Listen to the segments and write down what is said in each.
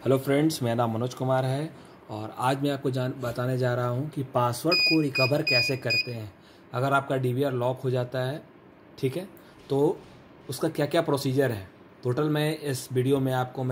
Hello friends, मेरा नाम मनोज कुमार है और आज मैं आपको बताने जा रहा हूँ कि पासवर्ड को रिकवर कैसे करते हैं। अगर आपका डीवीआर लॉक हो जाता है, ठीक है, तो उसका क्या क्या प्रोसीजर है। टोटल मैं इस वीडियो में आपको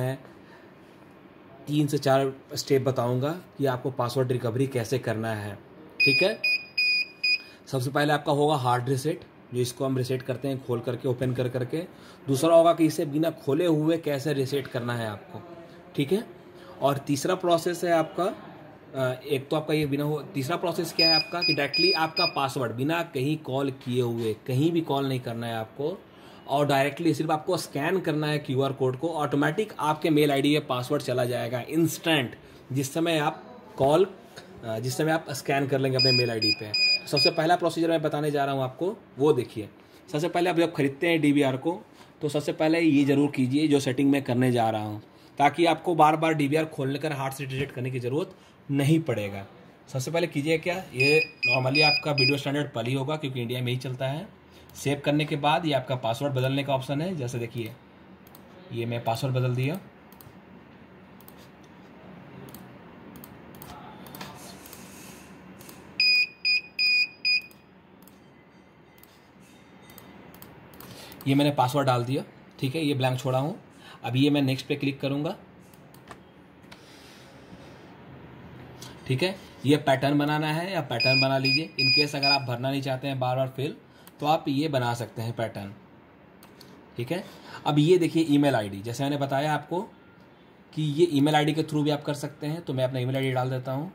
3 से 4 स्टेप बताऊँगा कि आपको पासवर्ड रिकवरी कैसे करना है। ठीक है, सबसे पहले आपका होगा हार्ड रीसेट, जो इसको हम रीसेट करते हैं खोल करके, ओपन कर करके। दूसरा होगा कि इसे बिना खोले हुए कैसे रीसेट करना है आपको, ठीक है। और तीसरा प्रोसेस है आपका एक तो आपका ये तीसरा प्रोसेस क्या है आपका कि डायरेक्टली आपका पासवर्ड बिना कहीं कॉल किए हुए, कहीं भी कॉल नहीं करना है आपको, और डायरेक्टली सिर्फ आपको स्कैन करना है क्यूआर कोड को, ऑटोमेटिक आपके मेल आईडी पे पासवर्ड चला जाएगा इंस्टेंट, जिस समय आप स्कैन कर लेंगे अपने मेल आईडी पे। सबसे पहला प्रोसीजर मैं बताने जा रहा हूँ आपको, वो देखिए। सबसे पहले आप जब खरीदते हैं डीवीआर को, तो सबसे पहले ये जरूर कीजिए जो सेटिंग मैं करने जा रहा हूँ, ताकि आपको बार बार डीवीआर खोलने कर हार्ड से रीसेट करने की ज़रूरत नहीं पड़ेगा। सबसे पहले कीजिए क्या, ये नॉर्मली आपका वीडियो स्टैंडर्ड पल ही होगा क्योंकि इंडिया में ही चलता है। सेव करने के बाद ये आपका पासवर्ड बदलने का ऑप्शन है। जैसे देखिए, ये मैं पासवर्ड बदल दिया। ये मैंने पासवर्ड डाल दिया, ठीक है, ये ब्लैंक छोड़ा हूँ। अब ये मैं नेक्स्ट पे क्लिक करूँगा, ठीक है। ये पैटर्न बनाना है या पैटर्न बना लीजिए। इन केस अगर आप भरना नहीं चाहते हैं बार बार फिल, तो आप ये बना सकते हैं पैटर्न, ठीक है। अब ये देखिए ईमेल आईडी, जैसे मैंने बताया आपको कि ये ईमेल आईडी के थ्रू भी आप कर सकते हैं, तो मैं अपना ईमेल आईडी डाल देता हूँ।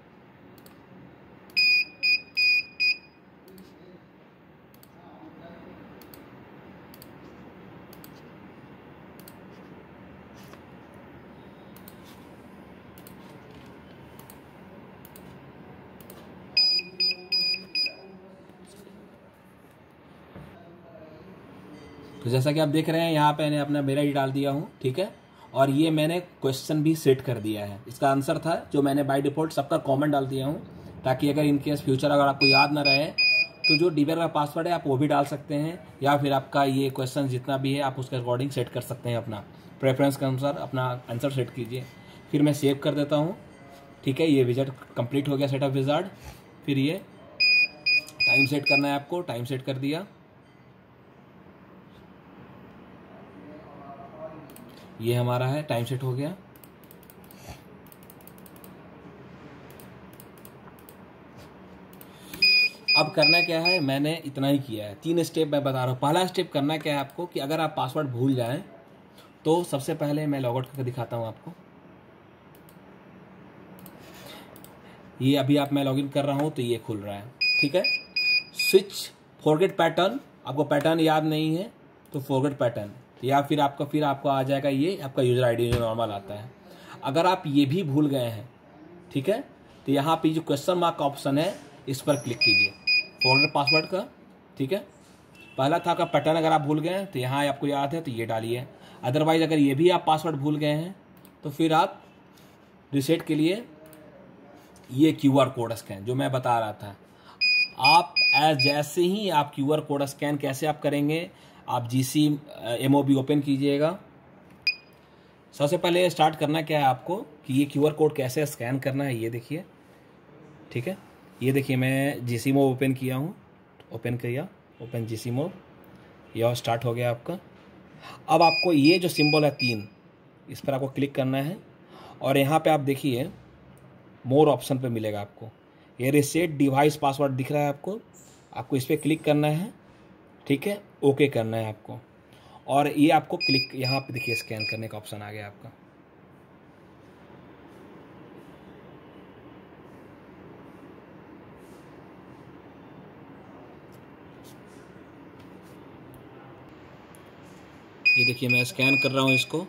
तो जैसा कि आप देख रहे हैं यहाँ पे मैंने अपना मेल आईडी डाल दिया हूँ, ठीक है। और ये मैंने क्वेश्चन भी सेट कर दिया है। इसका आंसर था जो मैंने बाय डिफॉल्ट सबका कॉमन डाल दिया हूँ, ताकि अगर इन केस फ्यूचर अगर आपको याद ना रहे, तो जो डीवीआर का पासवर्ड है आप वो भी डाल सकते हैं, या फिर आपका ये क्वेश्चन जितना भी है आप उसके अकॉर्डिंग सेट कर सकते हैं। अपना प्रेफरेंस के अनुसार अपना आंसर सेट कीजिए। फिर मैं सेव कर देता हूँ, ठीक है। ये विजार्ड कंप्लीट हो गया, सेटअप विजार्ड। फिर ये टाइम सेट करना है आपको, टाइम सेट कर दिया। ये हमारा है, टाइम सेट हो गया। अब करना क्या है, मैंने इतना ही किया है। 3 स्टेप मैं बता रहा हूँ। पहला स्टेप करना क्या है आपको कि अगर आप पासवर्ड भूल जाएं, तो सबसे पहले मैं लॉग आउट करके दिखाता हूँ आपको। ये अभी आप मैं लॉगिन कर रहा हूँ तो ये खुल रहा है, ठीक है। स्विच फॉरगेट पैटर्न, आपको पैटर्न याद नहीं है तो फॉरगेट पैटर्न, या फिर आपको आ जाएगा ये आपका यूजर आईडी जो नॉर्मल आता है। अगर आप ये भी भूल गए हैं, ठीक है, तो यहाँ पे जो क्वेश्चन मार्क का ऑप्शन है इस पर क्लिक कीजिए, फॉरगेट पासवर्ड का, ठीक है। पहला था का पैटर्न अगर आप भूल गए हैं तो यहाँ आपको याद है तो ये डालिए। अदरवाइज अगर ये भी आप पासवर्ड भूल गए हैं तो फिर आप रिसेट के लिए ये क्यूआर कोड स्कैन जो मैं बता रहा था, आप जैसे ही आप क्यूआर कोड स्कैन कैसे आप करेंगे, आप GCMOB ओपन कीजिएगा। सबसे पहले स्टार्ट करना क्या है आपको कि ये क्यूआर कोड कैसे स्कैन करना है, ये देखिए, ठीक है। ये देखिए मैं GCMOB ओपन किया हूँ, ओपन GCMOB, यह स्टार्ट हो गया आपका। अब आपको ये जो सिंबल है 3, इस पर आपको क्लिक करना है और यहाँ पे आप देखिए मोर ऑप्शन पे मिलेगा आपको, ये रीसेट डिवाइस पासवर्ड दिख रहा है आपको इस पर क्लिक करना है, ठीक है। ओके करना है आपको, और ये आपको क्लिक यहाँ पे देखिए स्कैन करने का ऑप्शन आ गया आपका। ये देखिए मैं स्कैन कर रहा हूँ इसको।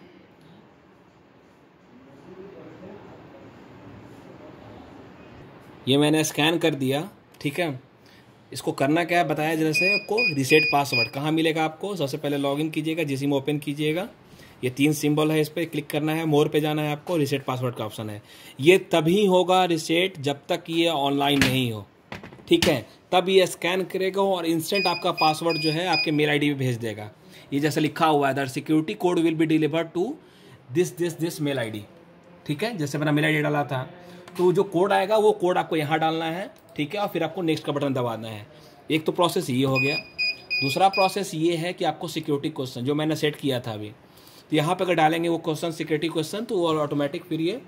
ये मैंने स्कैन कर दिया, ठीक है। इसको करना क्या है बताया जैसे आपको, रीसेट पासवर्ड कहाँ मिलेगा आपको। सबसे पहले लॉगिन कीजिएगा, GCMOB ओपन कीजिएगा, ये 3 सिंबल है, इस पर क्लिक करना है, मोर पे जाना है आपको, रीसेट पासवर्ड का ऑप्शन है। ये तभी होगा रीसेट जब तक ये ऑनलाइन नहीं हो, ठीक है। तब ये स्कैन करेगा और इंस्टेंट आपका पासवर्ड जो है आपके मेल आईडी पे भेज देगा। ये जैसे लिखा हुआ है that security code will be delivered to this mail ID, ठीक है, जैसे मैंने मेल आईडी डाला था, तो जो कोड आएगा वो कोड आपको यहाँ डालना है, ठीक है, और फिर आपको नेक्स्ट का बटन दबाना है। एक तो प्रोसेस ये हो गया। दूसरा प्रोसेस ये है कि आपको सिक्योरिटी क्वेश्चन जो मैंने सेट किया था अभी, तो यहाँ पे अगर डालेंगे वो क्वेश्चन सिक्योरिटी क्वेश्चन, तो वो ऑटोमेटिक फिर ये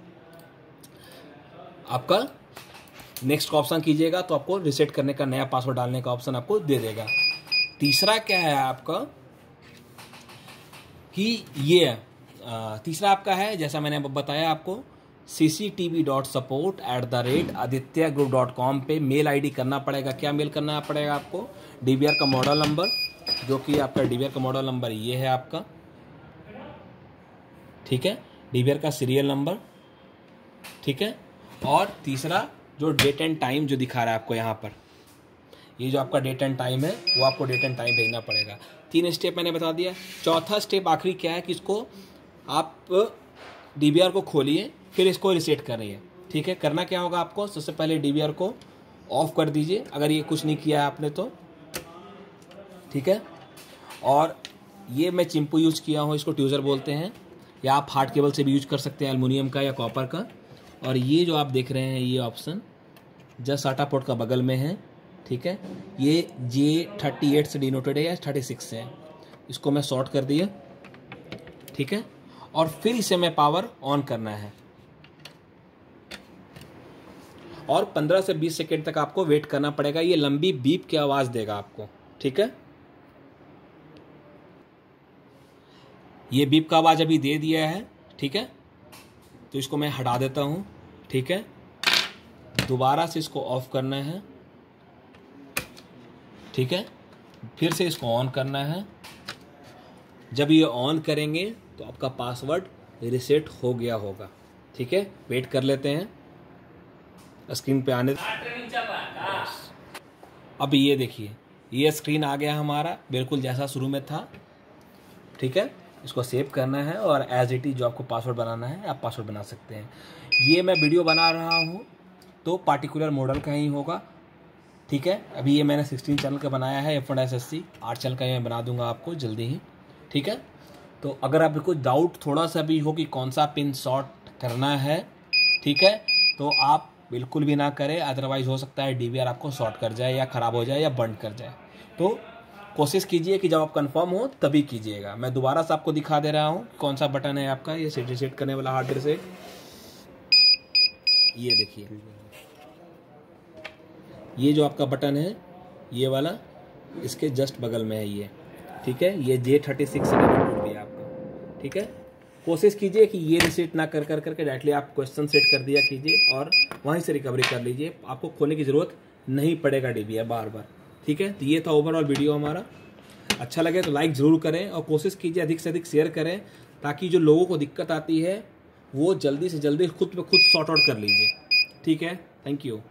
आपका नेक्स्ट का ऑप्शन कीजिएगा तो आपको रिसेट करने का, नया पासवर्ड डालने का ऑप्शन आपको दे देगा। तीसरा क्या है आपका कि ये तीसरा आपका है, जैसा मैंने बताया आपको, cctv.support@adityaGroup.com पे मेल आईडी करना पड़ेगा। क्या मेल करना पड़ेगा आपको? डीबीआर का मॉडल नंबर, जो कि आपका डीबीआर का मॉडल नंबर ये है आपका, ठीक है, डीबीआर का सीरियल नंबर, ठीक है, और तीसरा जो डेट एंड टाइम जो दिखा रहा है आपको यहाँ पर, ये जो आपका डेट एंड टाइम है वो आपको डेट एंड टाइम भेजना पड़ेगा। 3 स्टेप मैंने बता दिया। चौथा स्टेप आखिरी क्या है कि इसको आप डीबीआर को खोलिए, फिर इसको रिसेट करिए, ठीक है। करना क्या होगा आपको? सबसे पहले डीबीआर को ऑफ कर दीजिए अगर ये कुछ नहीं किया है आपने तो, ठीक है। और ये मैं चिंपू यूज़ किया हूँ, इसको ट्यूज़र बोलते हैं, या आप हार्ड केबल से भी यूज कर सकते हैं, एल्युमिनियम का या कॉपर का। और ये जो आप देख रहे हैं ये ऑप्शन जस्ट साटा पोर्ट का बगल में है, ठीक है। ये J38 से डिनोटेड है या 36 से है, इसको मैं शॉर्ट कर दिया, ठीक है। और फिर इसे मैं पावर ऑन करना है और 15 से 20 सेकेंड तक आपको वेट करना पड़ेगा। ये लंबी बीप की आवाज़ देगा आपको, ठीक है। ये बीप का आवाज़ अभी दे दिया है, ठीक है। तो इसको मैं हटा देता हूँ, ठीक है। दोबारा से इसको ऑफ करना है, ठीक है। फिर से इसको ऑन करना है। जब ये ऑन करेंगे तो आपका पासवर्ड रिसेट हो गया होगा, ठीक है। वेट कर लेते हैं स्क्रीन पे आने। अब ये देखिए ये स्क्रीन आ गया हमारा, बिल्कुल जैसा शुरू में था, ठीक है। इसको सेव करना है और एज इट इज जो आपको पासवर्ड बनाना है आप पासवर्ड बना सकते हैं। ये मैं वीडियो बना रहा हूँ तो पार्टिकुलर मॉडल का ही होगा, ठीक है। अभी ये मैंने 16 चैनल का बनाया है, F1SSC 8 चैनल का मैं बना दूंगा आपको जल्दी ही, ठीक है। तो अगर आपको कुछ डाउट थोड़ा सा भी हो कि कौन सा पिन शॉर्ट करना है, ठीक है, तो आप बिल्कुल भी ना करें, अदरवाइज हो सकता है डीबीआर आपको शॉर्ट कर जाए या ख़राब हो जाए या बंद कर जाए। तो कोशिश कीजिए कि जब आप कंफर्म हो तभी कीजिएगा। मैं दोबारा से आपको दिखा दे रहा हूँ कौन सा बटन है आपका ये रिसेट करने वाला, हार्ड रिसेट। ये देखिए ये जो आपका बटन है ये वाला, इसके जस्ट बगल में है ये, ठीक है। ये J36 से कनेक्टेड भी है आपका, ठीक है। कोशिश कीजिए कि ये रिसेट ना कर करके डायरेक्टली आप क्वेश्चन सेट कर दिया कीजिए और वहीं से रिकवरी कर लीजिए, आपको खोलने की ज़रूरत नहीं पड़ेगा डीबीआर बार बार, ठीक है। तो ये था ओवरऑल वीडियो हमारा। अच्छा लगे तो लाइक ज़रूर करें और कोशिश कीजिए अधिक से अधिक शेयर करें, ताकि जो लोगों को दिक्कत आती है वो जल्दी से जल्दी खुद ब खुद सॉर्ट आउट कर लीजिए, ठीक है। Thank you.